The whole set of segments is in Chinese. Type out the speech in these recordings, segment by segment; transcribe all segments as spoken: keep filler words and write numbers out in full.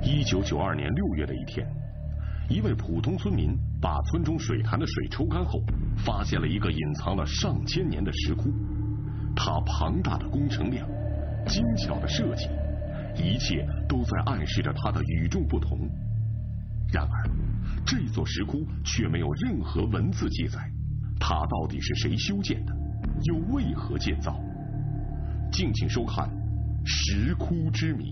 一九九二年六月的一天，一位普通村民把村中水潭的水抽干后，发现了一个隐藏了上千年的石窟。它庞大的工程量，精巧的设计，一切都在暗示着它的与众不同。然而，这座石窟却没有任何文字记载，它到底是谁修建的，又为何建造？敬请收看《石窟之谜》。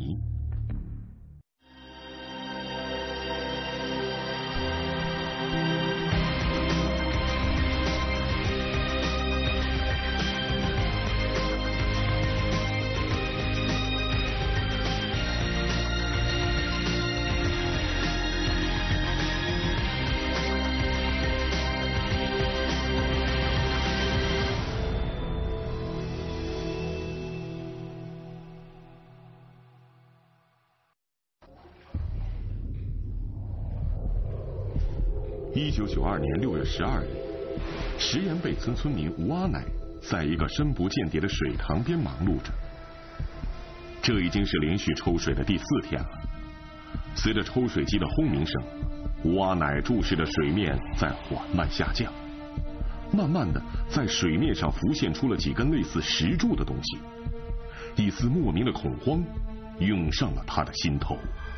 一九九二年六月十二日，石岩背村村民吴阿乃在一个深不见底的水塘边忙碌着。这已经是连续抽水的第四天了。随着抽水机的轰鸣声，吴阿乃注视着水面在缓慢下降。慢慢的，在水面上浮现出了几根类似石柱的东西，一丝莫名的恐慌涌上了他的心头。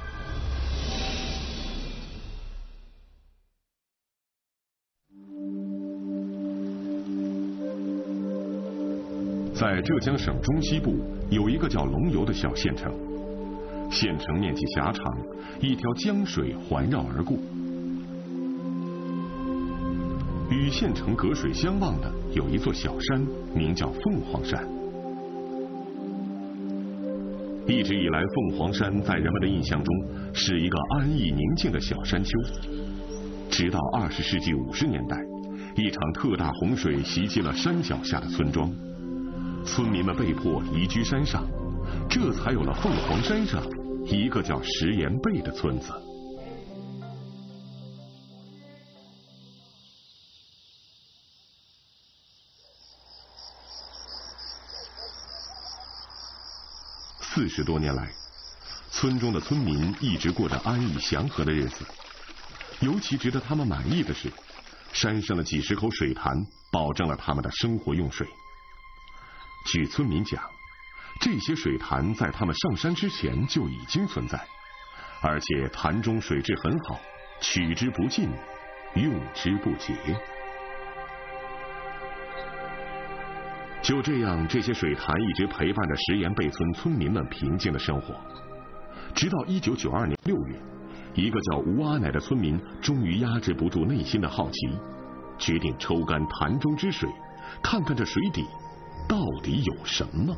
在浙江省中西部有一个叫龙游的小县城，县城面积狭长，一条江水环绕而过。与县城隔水相望的有一座小山，名叫凤凰山。一直以来，凤凰山在人们的印象中是一个安逸宁静的小山丘。直到二十世纪五十年代，一场特大洪水袭击了山脚下的村庄。村民们被迫移居山上，这才有了凤凰山上一个叫石岩背的村子。四十多年来，村中的村民一直过着安逸祥和的日子。尤其值得他们满意的是，山上的几十口水潭保证了他们的生活用水。据村民讲，这些水潭在他们上山之前就已经存在，而且潭中水质很好，取之不尽，用之不竭。就这样，这些水潭一直陪伴着石岩背村村民们平静的生活。直到一九九二年六月，一个叫吴阿乃的村民终于压制不住内心的好奇，决定抽干潭中之水，看看这水底到底有什么。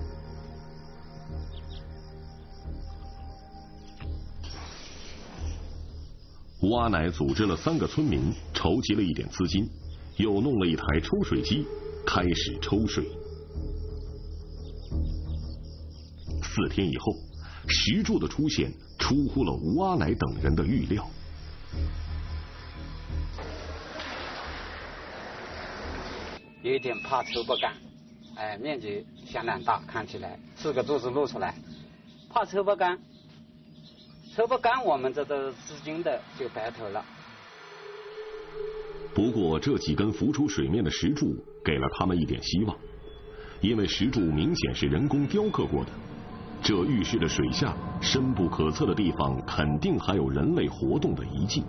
吴阿乃组织了三个村民，筹集了一点资金，又弄了一台抽水机，开始抽水。四天以后，石柱的出现出乎了吴阿乃等人的预料。 有一点怕抽不干，哎，面积相当大，看起来四个柱子露出来，怕抽不干，抽不干，我们这个资金的就白投了。 不过这几根浮出水面的石柱给了他们一点希望，因为石柱明显是人工雕刻过的，这预示着水下深不可测的地方肯定还有人类活动的遗迹。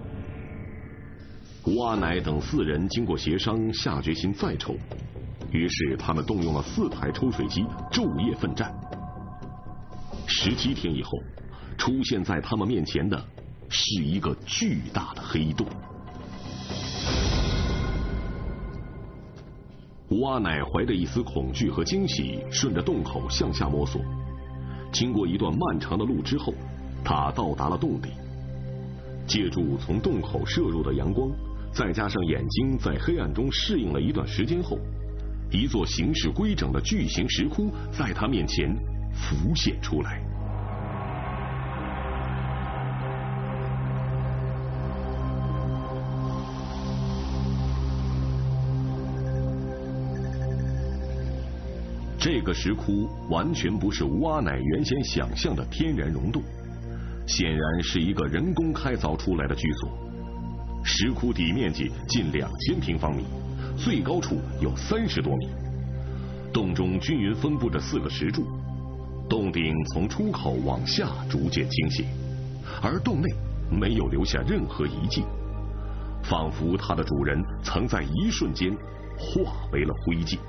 吴阿乃等四人经过协商，下决心再抽，于是他们动用了四台抽水机，昼夜奋战。十七天以后，出现在他们面前的是一个巨大的黑洞。吴阿乃怀着一丝恐惧和惊喜，顺着洞口向下摸索。经过一段漫长的路之后，他到达了洞底。借助从洞口射入的阳光，再加上眼睛在黑暗中适应了一段时间后，一座形式规整的巨型石窟在他面前浮现出来。这个石窟完全不是吴阿乃原先想象的天然溶洞， 显然是一个人工开凿出来的居所。石窟底面积近两千平方米，最高处有三十多米。洞中均匀分布着四个石柱，洞顶从出口往下逐渐倾斜，而洞内没有留下任何遗迹，仿佛它的主人曾在一瞬间化为了灰烬。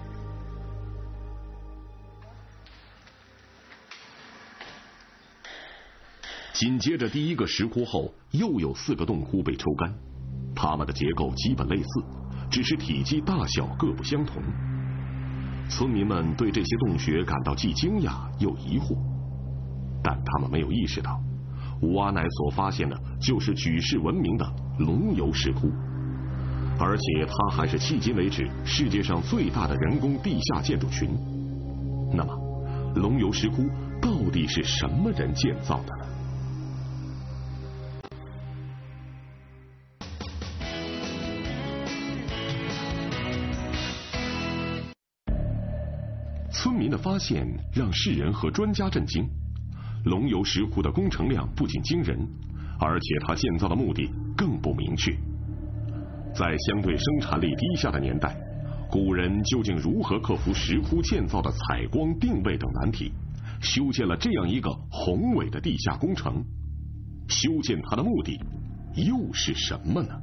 紧接着第一个石窟后，又有四个洞窟被抽干，它们的结构基本类似，只是体积大小各不相同。村民们对这些洞穴感到既惊讶又疑惑，但他们没有意识到，吴阿乃所发现的就是举世闻名的龙游石窟，而且它还是迄今为止世界上最大的人工地下建筑群。那么，龙游石窟到底是什么人建造的呢？村民的发现让世人和专家震惊。龙游石窟的工程量不仅惊人，而且它建造的目的更不明确。在相对生产力低下的年代，古人究竟如何克服石窟建造的采光、定位等难题，修建了这样一个宏伟的地下工程？修建它的目的又是什么呢？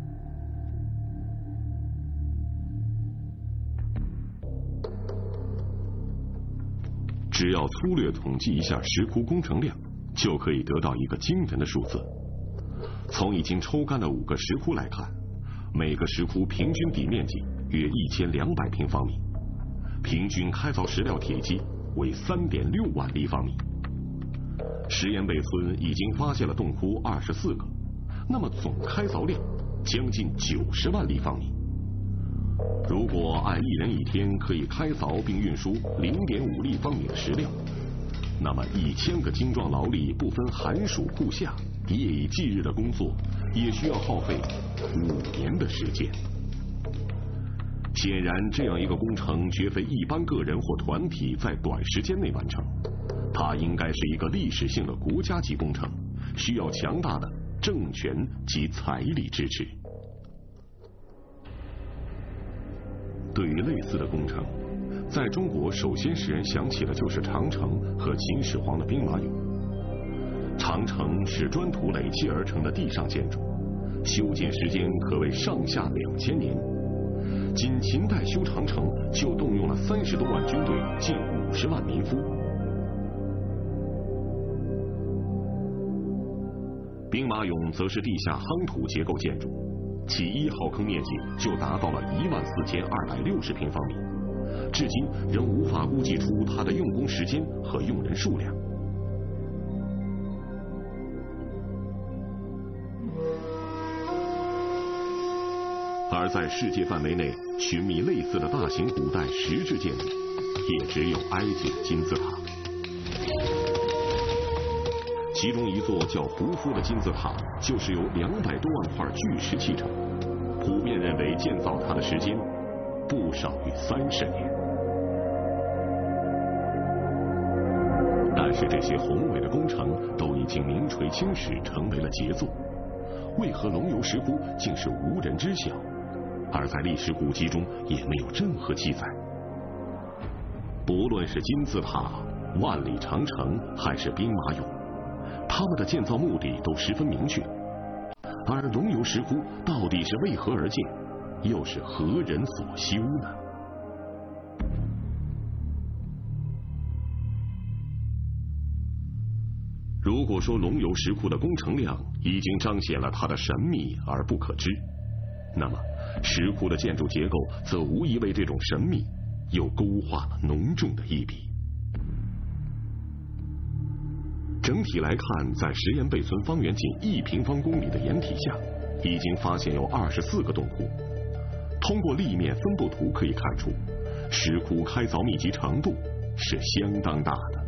只要粗略统计一下石窟工程量，就可以得到一个惊人的数字。从已经抽干的五个石窟来看，每个石窟平均底面积约一千两百平方米，平均开凿石料体积为三点六万立方米。石岩北村已经发现了洞窟二十四个，那么总开凿量将近九十万立方米。如果按一人一天可以开凿并运输零点五立方米的石料，那么一千个精壮劳力不分寒暑酷夏，夜以继日的工作，也需要耗费五年的时间。显然，这样一个工程绝非一般个人或团体在短时间内完成，它应该是一个历史性的国家级工程，需要强大的政权及财力支持。对于类似的工程，在中国首先使人想起的就是长城和秦始皇的兵马俑。长城是砖土累砌而成的地上建筑，修建时间可谓上下两千年。仅秦代修长城就动用了三十多万军队，近五十万民夫。兵马俑则是地下夯土结构建筑，其一号坑面积就达到了一万四千二百六十平方米，至今仍无法估计出它的用工时间和用人数量。而在世界范围内寻觅类似的大型古代石质建筑，也只有埃及的金字塔。其中一座叫胡夫的金字塔，就是由两百多万块巨石砌成，普遍认为建造它的时间不少于三十年。但是这些宏伟的工程都已经名垂青史，成为了杰作，为何龙游石窟竟是无人知晓？而在历史古籍中也没有任何记载。不论是金字塔、万里长城还是兵马俑，他们的建造目的都十分明确。而龙游石窟到底是为何而建，又是何人所修呢？如果说龙游石窟的工程量已经彰显了它的神秘而不可知，那么石窟的建筑结构则无疑为这种神秘又勾画了浓重的一笔。整体来看，在石岩背村方圆仅一平方公里的岩体下，已经发现有二十四个洞窟。通过立面分布图可以看出，石窟开凿密集程度是相当大的。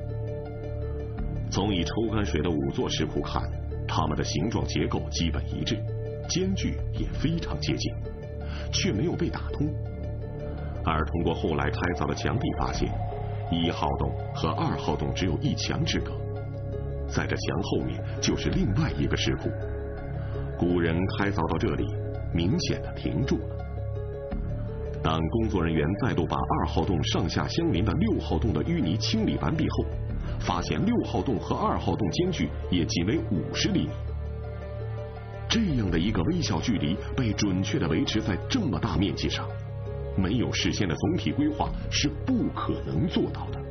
从已抽干水的五座石窟看，它们的形状结构基本一致，间距也非常接近，却没有被打通。而通过后来开凿的墙壁发现，一号洞和二号洞只有一墙之隔。 在这墙后面就是另外一个石窟。古人开凿到这里，明显的停住了。当工作人员再度把二号洞上下相邻的六号洞的淤泥清理完毕后，发现六号洞和二号洞间距也仅为五十厘米。这样的一个微小距离被准确地维持在这么大面积上，没有事先的总体规划是不可能做到的。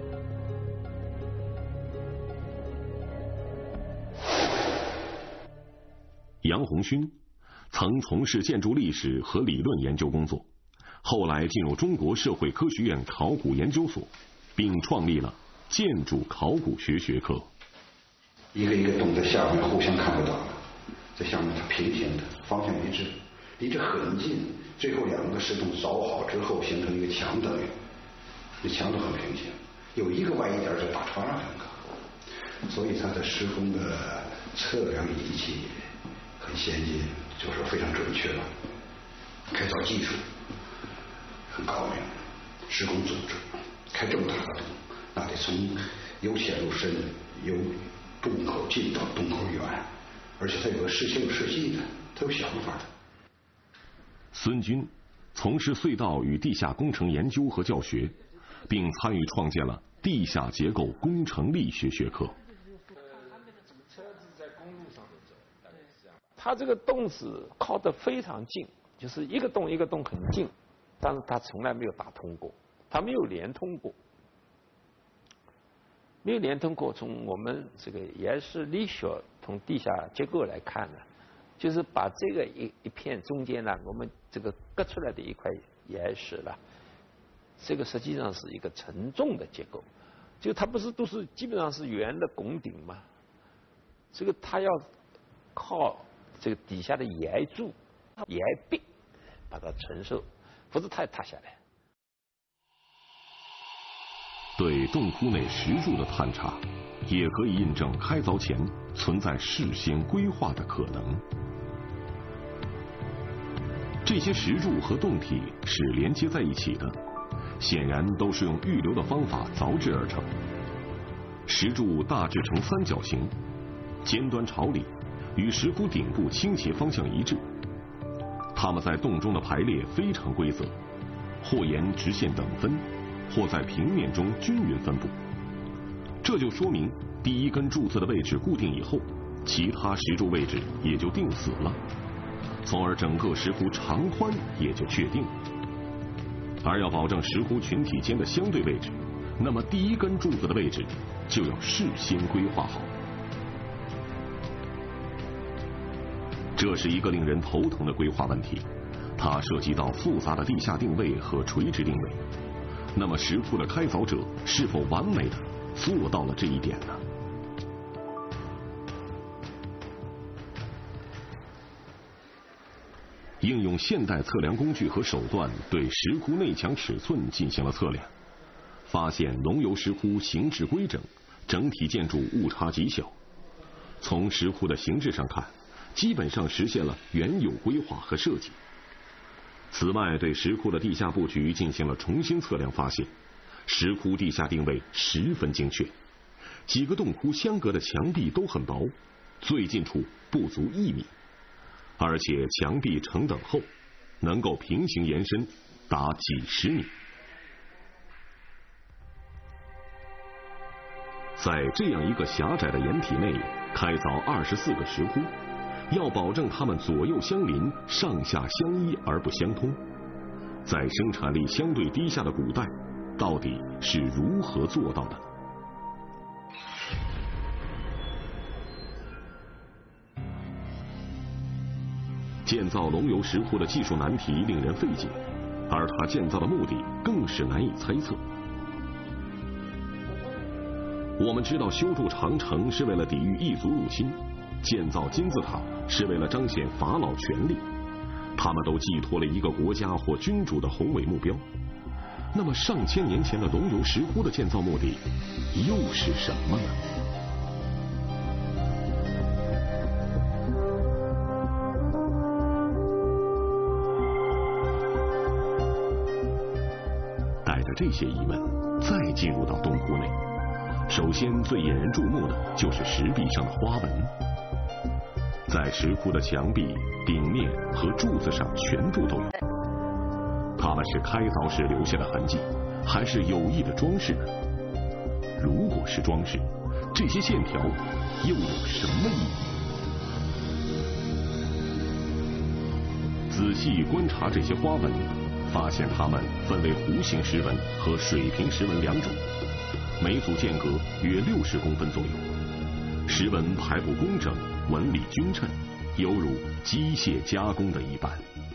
杨红勋曾从事建筑历史和理论研究工作，后来进入中国社会科学院考古研究所，并创立了建筑考古学学科。 一个一个洞在下面互相看不到，在下面它平行的，方向一致，离着很近，最后两个石洞凿好之后形成一个墙等于，这墙都很平行，有一个歪一点就打穿了很高，所以它的施工的测量仪器很先进，就是非常准确了，开凿技术很高明，施工组织开这么大的洞，那得从由浅入深，由洞口近到洞口远，而且它有个事先有设计的，它有想法的。 孙军从事隧道与地下工程研究和教学，并参与创建了地下结构工程力学学科。 它这个洞子靠得非常近，就是一个洞一个洞很近，但是它从来没有打通过，它没有连通过，没有连通过。从我们这个岩石力学从地下结构来看呢，就是把这个一一片中间呢，我们这个割出来的一块岩石了，这个实际上是一个承重的结构，就它不是都是基本上是圆的拱顶嘛，这个它要靠这个底下的岩柱、岩壁把它承受，否则它也塌下来。 对洞窟内石柱的探查，也可以印证开凿前存在事先规划的可能。这些石柱和洞体是连接在一起的，显然都是用预留的方法凿制而成。石柱大致呈三角形，尖端朝里，与石窟顶部倾斜方向一致。它们在洞中的排列非常规则，或沿直线等分，或在平面中均匀分布。这就说明第一根柱子的位置固定以后，其他石柱位置也就定死了，从而整个石窟长宽也就确定了。而要保证石窟群体间的相对位置，那么第一根柱子的位置就要事先规划好。这是一个令人头疼的规划问题，它涉及到复杂的地下定位和垂直定位。那么石窟的开凿者是否完美的做到了这一点呢？应用现代测量工具和手段对石窟内墙尺寸进行了测量，发现龙游石窟形制规整，整体建筑误差极小。从石窟的形制上看，基本上实现了原有规划和设计。此外，对石窟的地下布局进行了重新测量，发现石窟地下定位十分精确，几个洞窟相隔的墙壁都很薄，最近处不足一米，而且墙壁成等厚，能够平行延伸达几十米。在这样一个狭窄的掩体内开凿二十四个石窟，要保证它们左右相邻、上下相依而不相通，在生产力相对低下的古代，到底是如何做到的呢？建造龙游石窟的技术难题令人费解，而它建造的目的更是难以猜测。我们知道，修筑长城是为了抵御异族入侵，建造金字塔是为了彰显法老权力，他们都寄托了一个国家或君主的宏伟目标。那么上千年前的龙游石窟的建造目的又是什么呢？带着这些疑问，再进入到洞窟内， 首先最引人注目的就是石壁上的花纹，在石窟的墙壁、顶面和柱子上全部都有。它们是开凿时留下的痕迹，还是有意的装饰呢？如果是装饰，这些线条又有什么意义？仔细观察这些花纹，发现它们分为弧形石纹和水平石纹两种，每组间隔约六十公分左右。石纹排布工整，纹理均称，犹如机械加工的一般。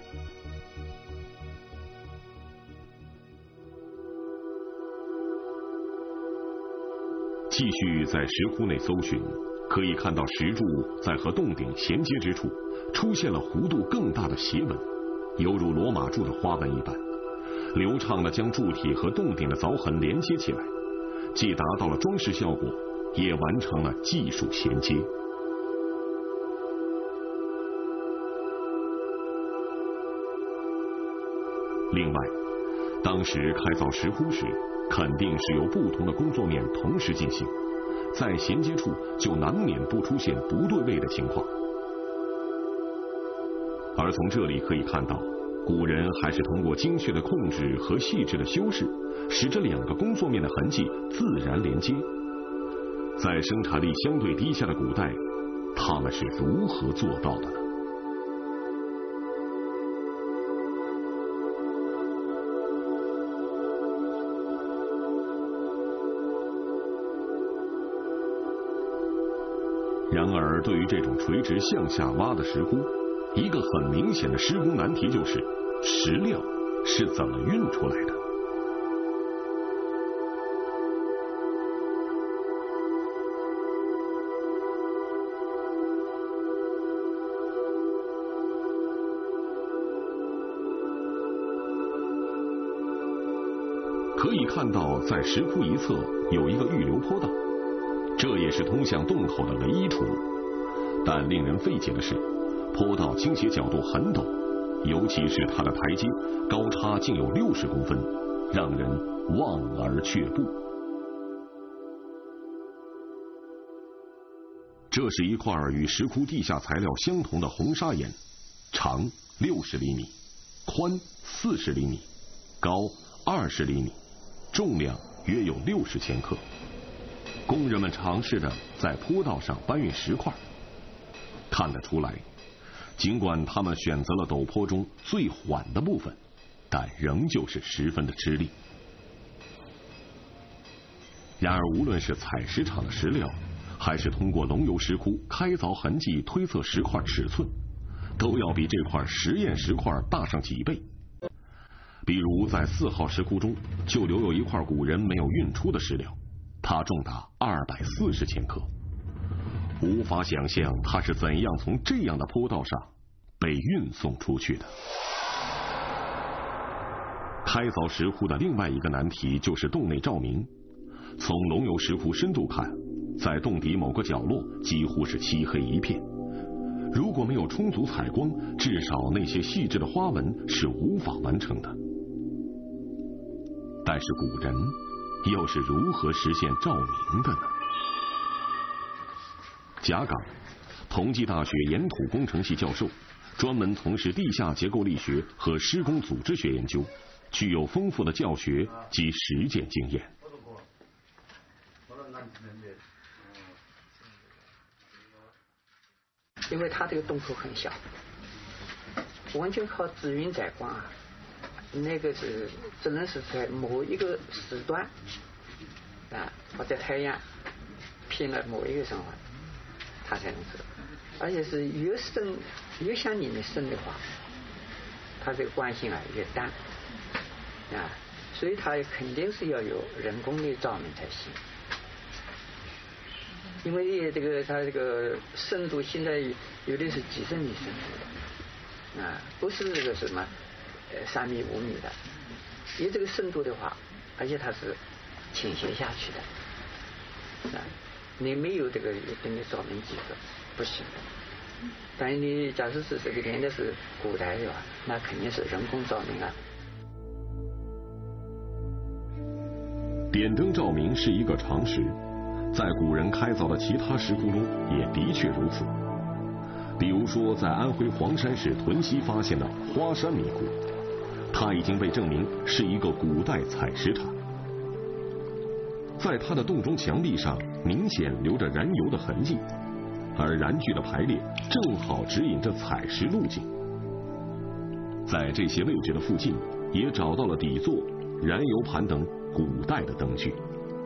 继续在石窟内搜寻，可以看到石柱在和洞顶衔接之处出现了弧度更大的斜纹，犹如罗马柱的花纹一般，流畅地将柱体和洞顶的凿痕连接起来，既达到了装饰效果，也完成了技术衔接。另外，当时开凿石窟时，肯定是由不同的工作面同时进行，在衔接处就难免不出现不对位的情况。而从这里可以看到，古人还是通过精确的控制和细致的修饰，使这两个工作面的痕迹自然连接。在生产力相对低下的古代，他们是如何做到的呢？然而，对于这种垂直向下挖的石窟，一个很明显的施工难题就是石料是怎么运出来的。可以看到，在石窟一侧有一个预留坡道，这也是通向洞口的唯一出路。但令人费解的是，坡道倾斜角度很陡，尤其是它的台阶高差竟有六十公分，让人望而却步。这是一块与石窟地下材料相同的红砂岩，长六十厘米，宽四十厘米，高二十厘米，重量约有六十千克。工人们尝试着在坡道上搬运石块，看得出来，尽管他们选择了陡坡中最缓的部分，但仍旧是十分的吃力。然而，无论是采石场的石料，还是通过龙游石窟开凿痕迹推测石块尺寸，都要比这块实验石块大上几倍。比如在四号石窟中，就留有一块古人没有运出的石料，它重达二百四十千克。无法想象它是怎样从这样的坡道上被运送出去的。开凿石窟的另外一个难题就是洞内照明。从龙游石窟深度看，在洞底某个角落几乎是漆黑一片，如果没有充足采光，至少那些细致的花纹是无法完成的。但是古人又是如何实现照明的呢？贾岗，同济大学岩土工程系教授，专门从事地下结构力学和施工组织学研究，具有丰富的教学及实践经验。 因为它这个洞口很小，完全靠自晕载光啊，那个是只能是在某一个时段啊，或者太阳偏了某一个上方，它才能走。而且是越深越向里面深的话，它这个光性啊越淡啊，所以它肯定是要有人工的照明才行。因为这个它这个深度现在有的是几十米深度的啊，不是这个什么呃三米五米的。因为这个深度的话，而且它是倾斜下去的啊，你没有这个一定的照明技术不行的。但你假设是这个年代是古代的话，那肯定是人工照明啊。 点灯照明是一个常识。 在古人开凿的其他石窟中也的确如此。比如说，在安徽黄山市屯溪发现的花山迷窟，它已经被证明是一个古代采石场。在它的洞中墙壁上明显留着燃油的痕迹，而燃具的排列正好指引着采石路径。在这些位置的附近，也找到了底座、燃油盘等古代的灯具。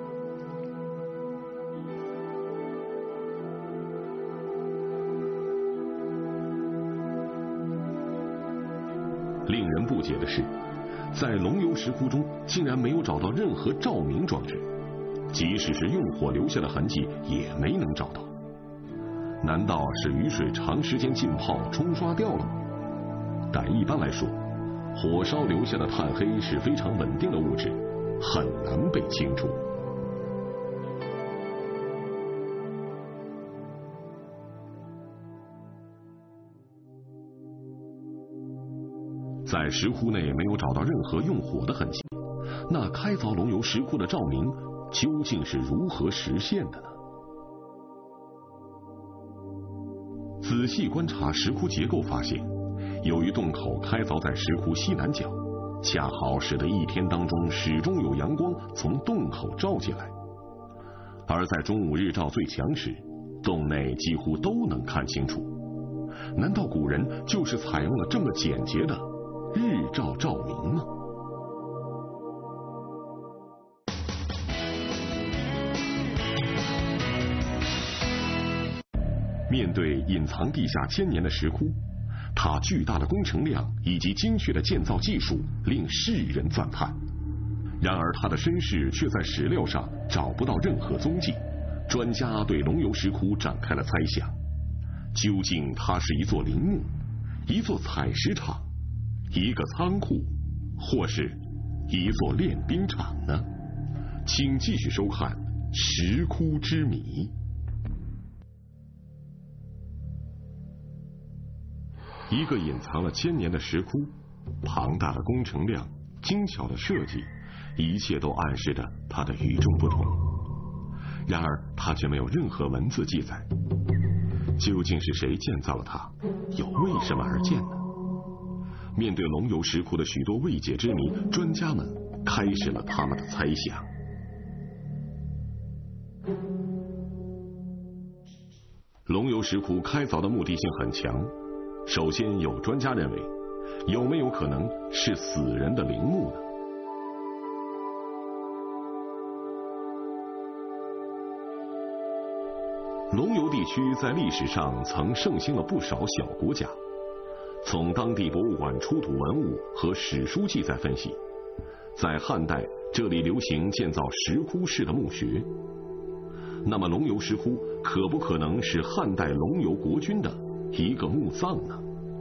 令人不解的是，在龙游石窟中竟然没有找到任何照明装置，即使是用火留下的痕迹也没能找到。难道是雨水长时间浸泡冲刷掉了吗？但一般来说，火烧留下的炭黑是非常稳定的物质，很难被清除。在石窟内没有找到任何用火的痕迹，那开凿龙游石窟的照明究竟是如何实现的呢？仔细观察石窟结构，发现由于洞口开凿在石窟西南角，恰好使得一天当中始终有阳光从洞口照进来，而在中午日照最强时，洞内几乎都能看清楚。难道古人就是采用了这么简洁的日照照明吗？面对隐藏地下千年的石窟，它巨大的工程量以及精确的建造技术令世人赞叹。然而它的身世却在史料上找不到任何踪迹。专家对龙游石窟展开了猜想，究竟它是一座陵墓、一座采石场、一个仓库，或是一座练兵场呢？请继续收看《石窟之谜》。一个隐藏了千年的石窟，庞大的工程量、精巧的设计，一切都暗示着它的与众不同。然而，它却没有任何文字记载。究竟是谁建造了它？又为什么而建呢？面对龙游石窟的许多未解之谜，专家们开始了他们的猜想。龙游石窟开凿的目的性很强。首先，有专家认为，有没有可能是死人的陵墓呢？龙游地区在历史上曾盛行了不少小国家。从当地博物馆出土文物和史书记载分析，在汉代这里流行建造石窟式的墓穴。那么龙游石窟可不可能是汉代龙游国君的一个墓葬呢？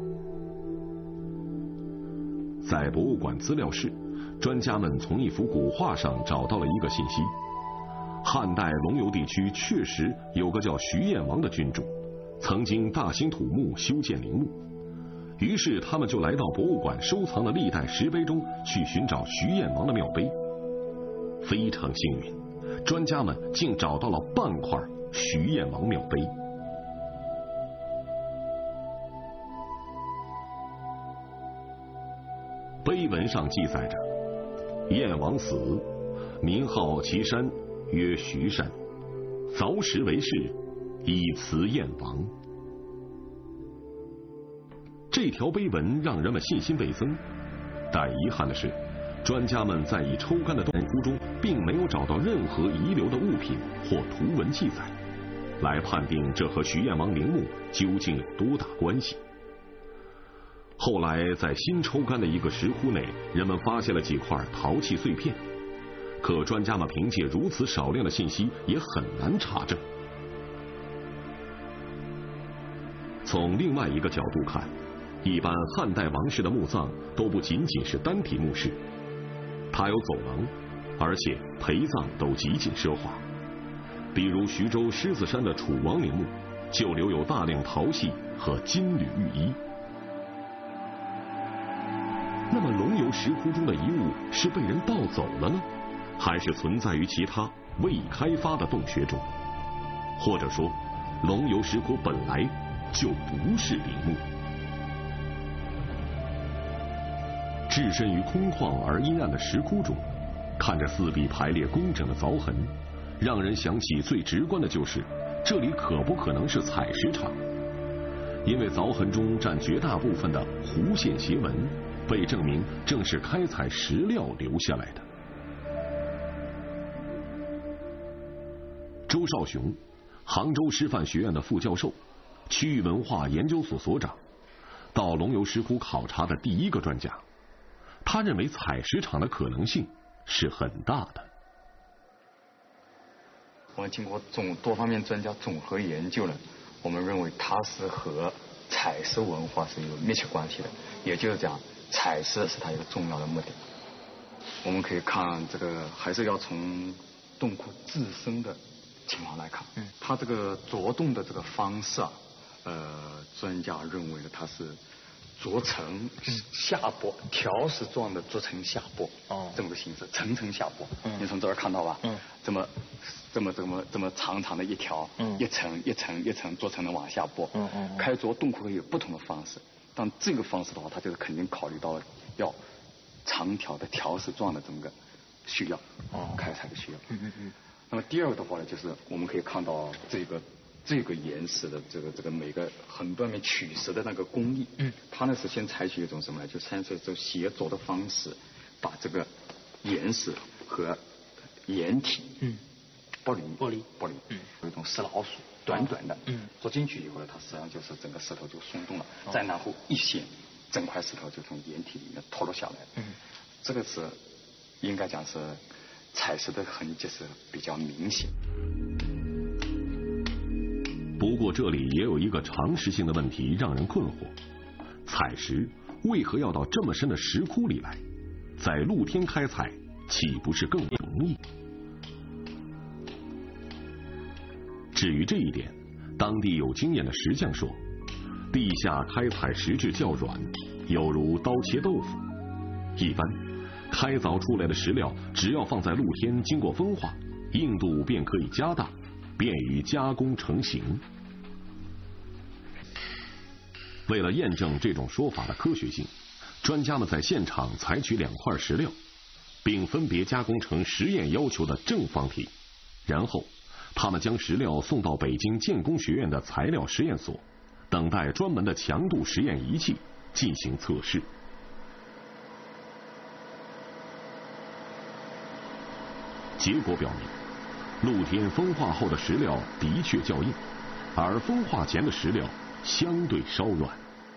在博物馆资料室，专家们从一幅古画上找到了一个信息：汉代龙游地区确实有个叫徐彦王的君主，曾经大兴土木修建陵墓。于是他们就来到博物馆收藏的历代石碑中去寻找徐彦王的庙碑。非常幸运，专家们竟找到了半块徐彦王庙碑。碑文上记载着：燕王死，民号其山，曰徐山，凿石为室，以辞燕王。这条碑文让人们信心倍增，但遗憾的是，专家们在已抽干的洞窟中并没有找到任何遗留的物品或图文记载，来判定这和徐彦王陵墓究竟有多大关系。后来在新抽干的一个石窟内，人们发现了几块陶器碎片，可专家们凭借如此少量的信息也很难查证。从另外一个角度看，一般汉代王室的墓葬都不仅仅是单体墓室，它有走廊，而且陪葬都极尽奢华。比如徐州狮子山的楚王陵墓，就留有大量陶器和金缕玉衣。那么龙游石窟中的遗物是被人盗走了呢，还是存在于其他未开发的洞穴中，或者说，龙游石窟本来就不是陵墓。置身于空旷而阴暗的石窟中，看着四壁排列工整的凿痕，让人想起最直观的就是这里可不可能是采石场？因为凿痕中占绝大部分的弧线斜纹，被证明正是开采石料留下来的。周少雄，杭州师范学院的副教授，区域文化研究所所长，到龙游石窟考察的第一个专家。他认为采石场的可能性是很大的。 我们经过总多方面专家总合研究呢，我们认为它是和采石文化是有密切关系的，也就是讲，采石是它一个重要的目的。我们可以看这个，还是要从洞窟自身的情况来看，嗯，它这个凿洞的这个方式啊，呃，专家认为呢，它是凿层下剥，条石状的凿层下剥，哦，这么个形式，层层下剥。嗯，你从这儿看到吧？嗯，这么这么这么这么长长的一条，嗯，一层一层一层凿层的往下剥。嗯嗯。开凿洞窟可以有不同的方式，但这个方式的话，它就是肯定考虑到了要长条的条石状的这么个需要，哦，开采的需要。嗯嗯嗯。那么第二个的话呢，就是我们可以看到这个。这个岩石的这个这个每个横断面取石的那个工艺，嗯，它呢是先采取一种什么呢？就采取这种斜凿的方式，把这个岩石和岩体，嗯，剥离，剥离，剥离，嗯，有一种石老鼠，短短的，嗯，凿进去以后呢，它实际上就是整个石头就松动了，哦，再然后一掀，整块石头就从岩体里面脱落下来，嗯，这个是应该讲是采石的痕迹是比较明显。 不过这里也有一个常识性的问题让人困惑：采石为何要到这么深的石窟里来？在露天开采岂不是更容易？至于这一点，当地有经验的石匠说，地下开采石质较软，有如刀切豆腐。一般开凿出来的石料只要放在露天经过风化，硬度便可以加大，便于加工成型。为了验证这种说法的科学性，专家们在现场采取两块石料，并分别加工成实验要求的正方体，然后他们将石料送到北京建工学院的材料实验所，等待专门的强度实验仪器进行测试。结果表明，露天风化后的石料的确较硬，而风化前的石料相对稍软。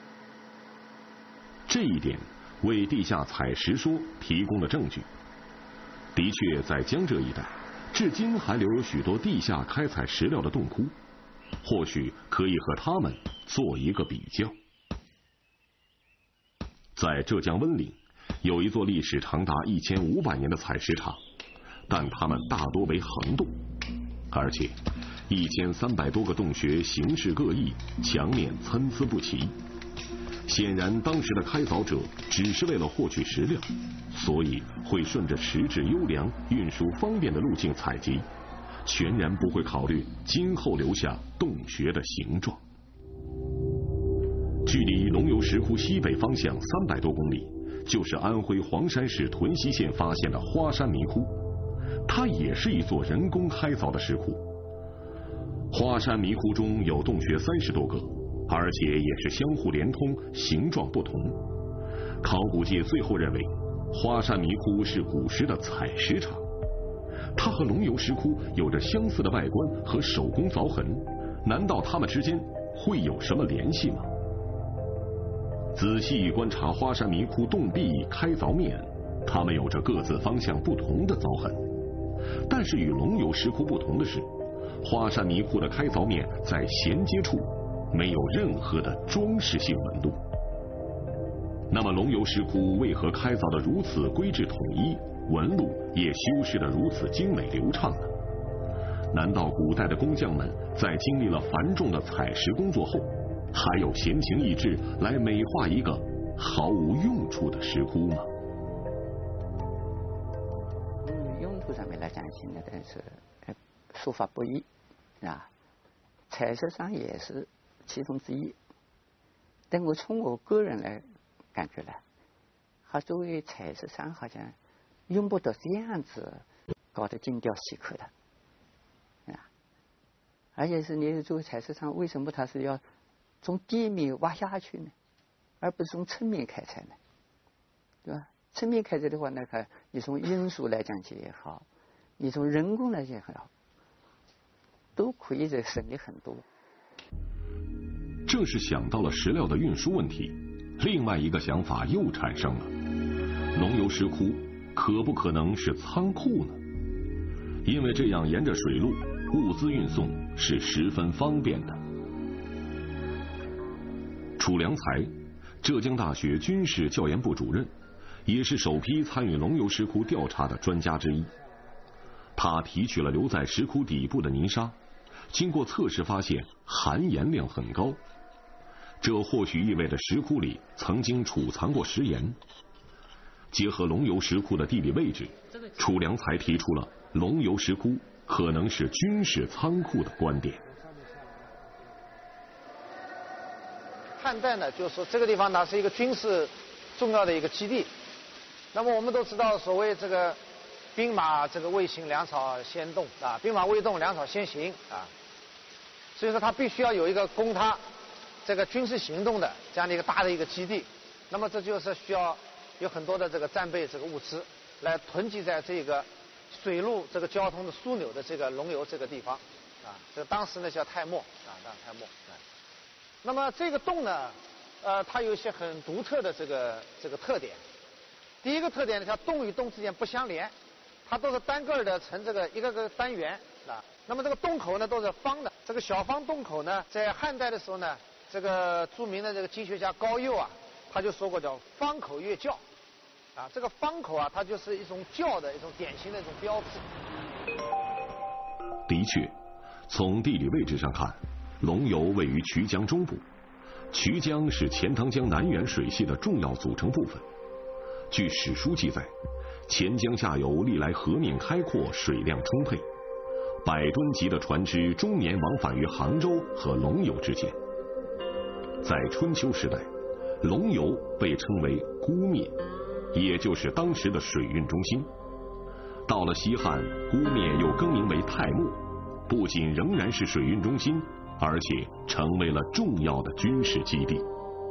这一点为地下采石说提供了证据。的确，在江浙一带，至今还留有许多地下开采石料的洞窟，或许可以和它们做一个比较。在浙江温岭，有一座历史长达一千五百年的采石场，但它们大多为横洞，而且一千三百多个洞穴形式各异，墙面参差不齐。显然，当时的开凿者只是为了获取石料，所以会顺着石质优良、运输方便的路径采集，全然不会考虑今后留下洞穴的形状。距离龙游石窟西北方向三百多公里，就是安徽黄山市屯溪县发现的花山迷窟，它也是一座人工开凿的石窟。花山迷窟中有洞穴三十多个，而且也是相互连通，形状不同。考古界最后认为，花山迷窟是古时的采石场，它和龙游石窟有着相似的外观和手工凿痕，难道它们之间会有什么联系吗？仔细观察花山迷窟洞壁开凿面，它们有着各自方向不同的凿痕，但是与龙游石窟不同的是，花山迷窟的开凿面在衔接处没有任何的装饰性纹路。那么龙游石窟为何开凿的如此规制统一，纹路也修饰得如此精美流畅呢？难道古代的工匠们在经历了繁重的采石工作后，还有闲情逸致来美化一个毫无用处的石窟吗？ 从用途上面来讲， 现在的是说法不一啊，彩色山也是其中之一。但我从我个人来感觉呢，它作为彩色山好像用不得这样子搞得精雕细刻的啊，而且是你作为彩色山，为什么它是要从地面挖下去呢，而不是从侧面开采呢？对吧？侧面开采的话，那个你从运输来讲起也好，你从人工来讲也好，都可以这省力很多。 正是想到了石料的运输问题，另外一个想法又产生了：龙游石窟可不可能是仓库呢？因为这样沿着水路物资运送是十分方便的。楚良才，浙江大学军事教研部主任，也是首批参与龙游石窟调查的专家之一。他提取了留在石窟底部的泥沙，经过测试发现含盐量很高，这或许意味着石窟里曾经储藏过食盐。结合龙游石窟的地理位置，楚良才提出了龙游石窟可能是军事仓库的观点。 汉代呢，就是说这个地方呢是一个军事重要的一个基地。那么我们都知道，所谓这个兵马这个未行，粮草先动啊，兵马未动，粮草先行啊。所以说它必须要有一个供它这个军事行动的这样的一个大的一个基地。那么这就是需要有很多的这个战备这个物资来囤积在这个水陆这个交通的枢纽的这个龙游这个地方啊。这个当时呢叫太磨啊，当太磨。那么这个洞呢，呃，它有一些很独特的这个这个特点。第一个特点呢，它洞与洞之间不相连，它都是单个的成这个一个个单元啊。那么这个洞口呢都是方的，这个小方洞口呢，在汉代的时候呢，这个著名的这个经学家高诱啊，他就说过叫方口月教，啊，这个方口啊，它就是一种教的一种典型的一种标志。 的确，从地理位置上看，龙游位于衢江中部，衢江是钱塘江南源水系的重要组成部分。据史书记载，钱江下游历来河面开阔，水量充沛，百吨级的船只终年往返于杭州和龙游之间。在春秋时代，龙游被称为姑灭，也就是当时的水运中心。到了西汉，姑灭又更名为太磨，不仅仍然是水运中心，而且成为了重要的军事基地。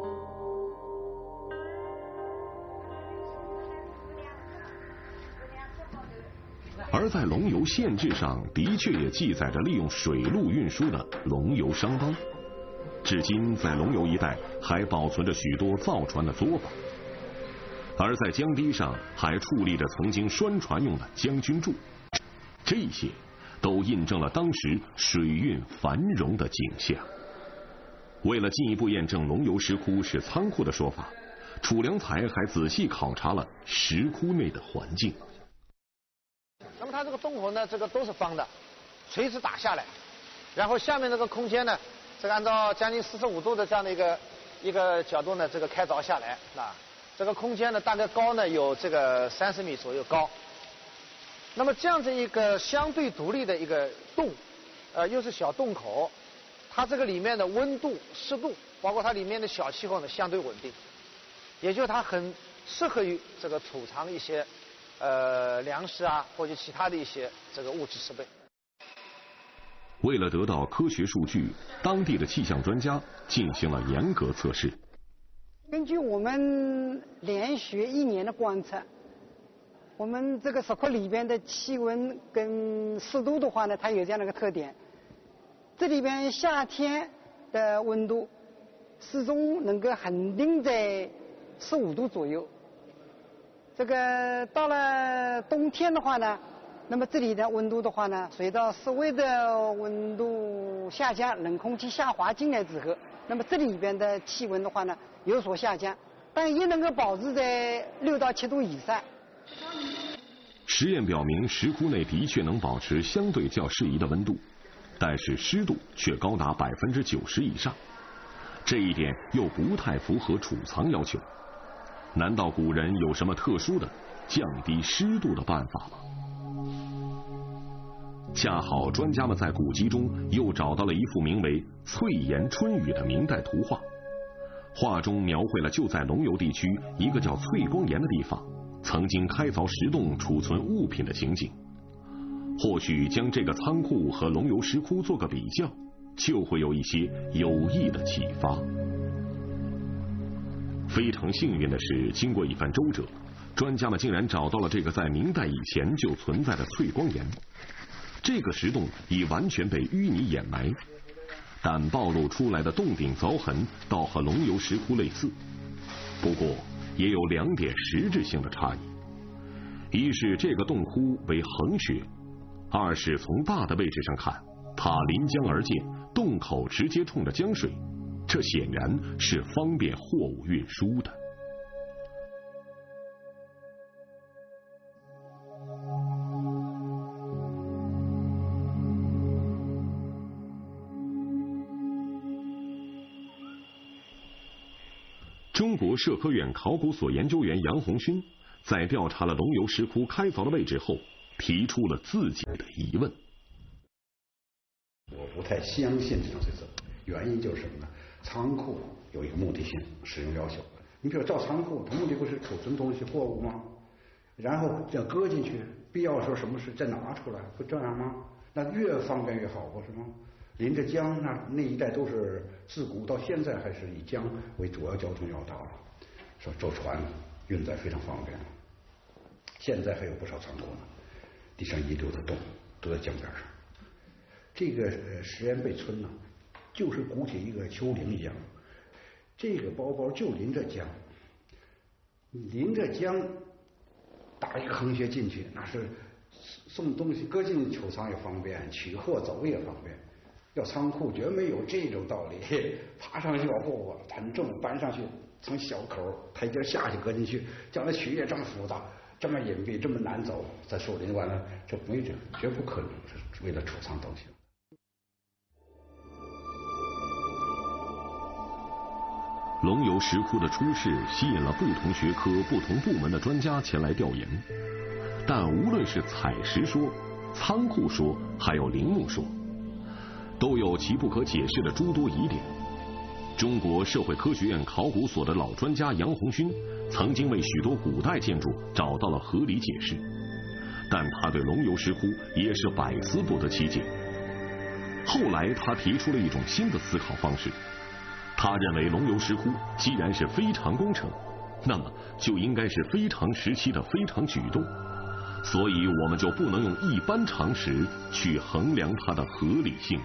而在龙游县志上，的确也记载着利用水路运输的龙游商帮。至今，在龙游一带还保存着许多造船的作坊，而在江堤上还矗立着曾经拴船用的将军柱，这些都印证了当时水运繁荣的景象。为了进一步验证龙游石窟是仓库的说法，楚良才还仔细考察了石窟内的环境。 那么它这个洞口呢，这个都是方的，垂直打下来，然后下面这个空间呢，这个按照将近四十五度的这样的一个一个角度呢，这个开凿下来啊，这个空间呢大概高呢有这个三十米左右高。那么这样子一个相对独立的一个洞，呃，又是小洞口，它这个里面的温度、湿度，包括它里面的小气候呢，相对稳定，也就是它很适合于这个储藏一些呃粮食啊，或者其他的一些这个物质设备。 为了得到科学数据，当地的气象专家进行了严格测试。 根据我们连续一年的观测，我们这个石窟里边的气温跟湿度的话呢，它有这样的一个特点。这里边夏天的温度始终能够恒定在十五度左右。这个到了冬天的话呢，那么这里的温度的话呢，随着室外的温度下降，冷空气下滑进来之后，那么这里边的气温的话呢有所下降，但也能够保持在六到七度以上。 实验表明，石窟内的确能保持相对较适宜的温度，但是湿度却高达百分之九十以上，这一点又不太符合储藏要求。难道古人有什么特殊的降低湿度的办法吗？ 恰好专家们在古籍中又找到了一幅名为《翠岩春雨》的明代图画，画中描绘了就在龙游地区一个叫翠光岩的地方，曾经开凿石洞储存物品的情景。或许将这个仓库和龙游石窟做个比较，就会有一些有益的启发。非常幸运的是，经过一番周折，专家们竟然找到了这个在明代以前就存在的翠光岩。这个石洞已完全被淤泥掩埋，但暴露出来的洞顶凿痕倒和龙游石窟类似，不过也有两点实质性的差异：一是这个洞窟为横穴，二是从大的位置上看，它临江而建，洞口直接冲着江水，这显然是方便货物运输的。中国社科院考古所研究员杨红勋在调查了龙游石窟开凿的位置后，提出了自己的疑问。 我不太相信这种推测，原因就是什么呢？仓库有一个目的性使用要求，你比如造仓库，它目的不是储存东西货物吗？然后要搁进去，必要说什么事再拿出来，不这样吗？那越方便越好，不是吗？临着江那那一带都是自古到现在还是以江为主要交通要道了，说坐船运载非常方便。现在还有不少仓库呢，地上遗留的洞都在江边上。这个石岩背村呢，就是鼓起一个丘陵一样，这个包包就临着江，临着江打一个横穴进去，那是送东西搁进储藏也方便，取货走也方便。要仓库绝没有这种道理，爬上去往后很重，搬上去从小口台阶下去搁进去，将来取也这么复杂，这么隐蔽，这么难走，在树林完了，这没这绝不可能是为了储藏东西。 龙游石窟的出事吸引了不同学科、不同部门的专家前来调研，但无论是采石说、仓库说，还有陵墓说，都有其不可解释的诸多疑点。中国社会科学院考古所的老专家杨红勋曾经为许多古代建筑找到了合理解释，但他对龙游石窟也是百思不得其解。后来他提出了一种新的思考方式，他认为龙游石窟既然是非常工程，那么就应该是非常时期的非常举动，所以我们就不能用一般常识去衡量它的合理性了。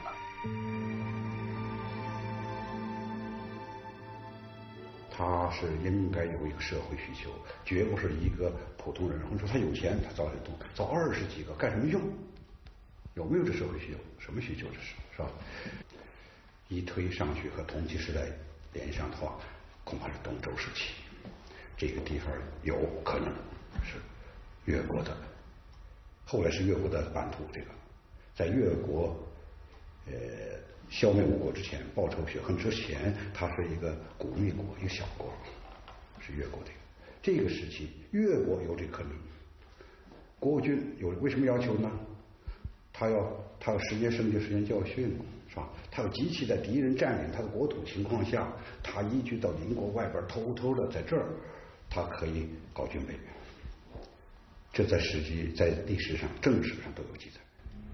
他是应该有一个社会需求，绝不是一个普通人。或者说他有钱，他造这洞，造二十几个干什么用？有没有这社会需求？什么需求这是，是吧？一推上去和同期时代联系上的话，恐怕是东周时期。这个地方有可能是越国的，后来是越国的版图。这个在越国呃消灭吴国之前，报仇雪恨之前，它是一个古密国，一个小国，是越国的。这个时期，越国有这可能。国务军有为什么要求呢？他要他要实践圣经，实践教训，是吧？他要极其在敌人占领他的国土情况下，他依据到邻国外边偷偷的在这儿，他可以搞军备。这在史记、在历史上、正史上都有记载。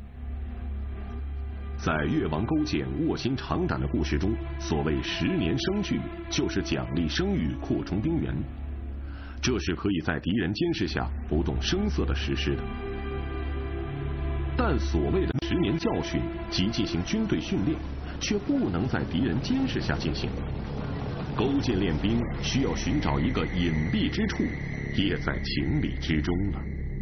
在越王勾践卧薪尝胆的故事中，所谓十年生聚，就是奖励生育，扩充兵源，这是可以在敌人监视下不动声色的实施的。但所谓的十年教训及进行军队训练，却不能在敌人监视下进行。勾践练兵需要寻找一个隐蔽之处，也在情理之中了。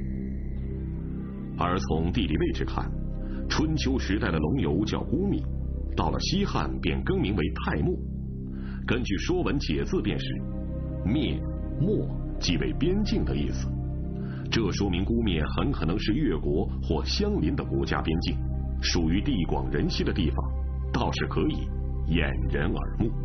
而从地理位置看，春秋时代的龙游叫姑密，到了西汉便更名为太墨。根据《说文解字》便是灭墨，即为边境的意思。这说明姑密很可能是越国或相邻的国家边境，属于地广人稀的地方，倒是可以掩人耳目。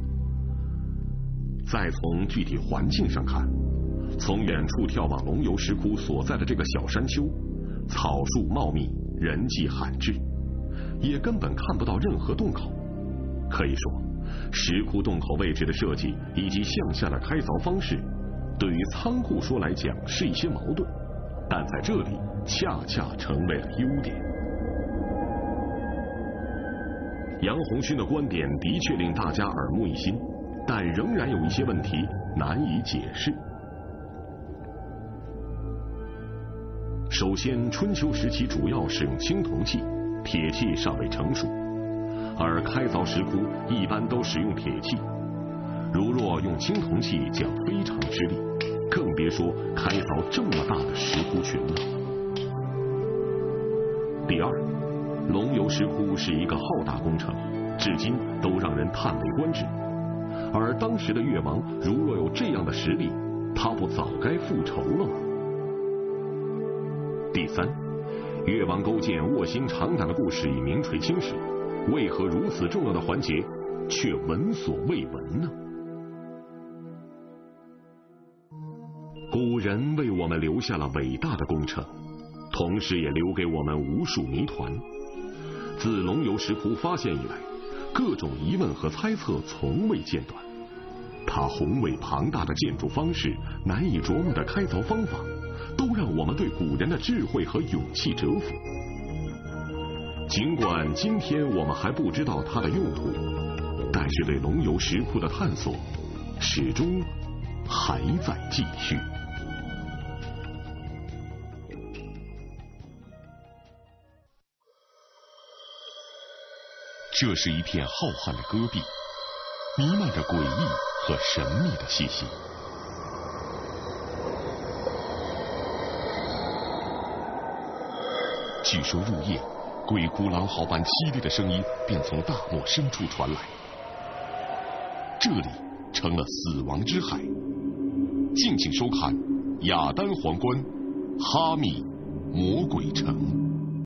再从具体环境上看，从远处眺望龙游石窟所在的这个小山丘，草树茂密， 人迹罕至，也根本看不到任何洞口。可以说，石窟洞口位置的设计以及向下的开凿方式，对于仓库说来讲是一些矛盾，但在这里恰恰成为了优点。杨红勋的观点的确令大家耳目一新，但仍然有一些问题难以解释。首先，春秋时期主要使用青铜器，铁器尚未成熟，而开凿石窟一般都使用铁器。如若用青铜器将非常吃力，更别说开凿这么大的石窟群了。第二，龙游石窟是一个浩大工程，至今都让人叹为观止。而当时的越王如若有这样的实力，他不早该复仇了吗？第三，越王勾践卧薪尝胆的故事已名垂青史，为何如此重要的环节却闻所未闻呢？古人为我们留下了伟大的工程，同时也留给我们无数谜团。自龙游石窟发现以来，各种疑问和猜测从未间断。它宏伟庞大的建筑方式，难以琢磨的开凿方法，都让我们对古人的智慧和勇气折服。尽管今天我们还不知道它的用途，但是对龙游石窟的探索始终还在继续。这是一片浩瀚的戈壁，弥漫着诡异和神秘的气息。据说入夜，鬼哭狼嚎般凄厉的声音便从大漠深处传来，这里成了死亡之海。敬请收看《雅丹皇冠：哈密魔鬼城》。